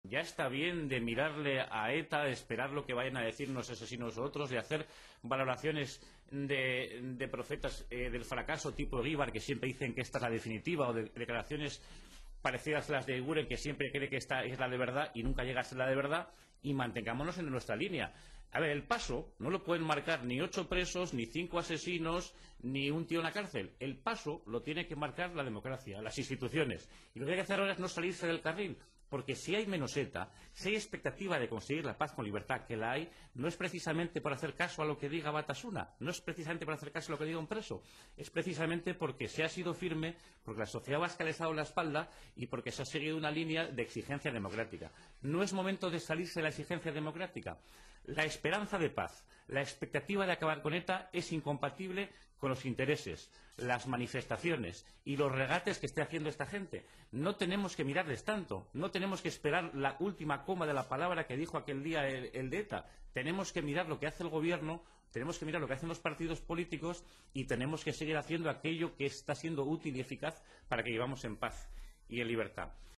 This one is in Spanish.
Ya está bien de mirarle a ETA, de esperar lo que vayan a decirnos asesinos u otros, de hacer valoraciones de profetas del fracaso tipo Guíbar, que siempre dicen que esta es la definitiva, o de declaraciones parecidas a las de Guren, que siempre cree que esta es la de verdad y nunca llega a ser la de verdad, y mantengámonos en nuestra línea. A ver, el paso no lo pueden marcar ni 8 presos, ni 5 asesinos, ni un tío en la cárcel. El paso lo tiene que marcar la democracia, las instituciones. Y lo que hay que hacer ahora es no salirse del carril, porque si hay menos ETA, si hay expectativa de conseguir la paz con libertad, que la hay, no es precisamente por hacer caso a lo que diga Batasuna, no es precisamente por hacer caso a lo que diga un preso, es precisamente porque se ha sido firme, porque la sociedad vasca le ha dado la espalda y porque se ha seguido una línea de exigencia democrática. No es momento de salirse de la exigencia democrática. La esperanza de paz, la expectativa de acabar con ETA es incompatible con los intereses, las manifestaciones y los regates que esté haciendo esta gente. No tenemos que mirarles tanto, no tenemos que esperar la última coma de la palabra que dijo aquel día el de ETA. Tenemos que mirar lo que hace el gobierno, tenemos que mirar lo que hacen los partidos políticos y tenemos que seguir haciendo aquello que está siendo útil y eficaz para que vivamos en paz y en libertad.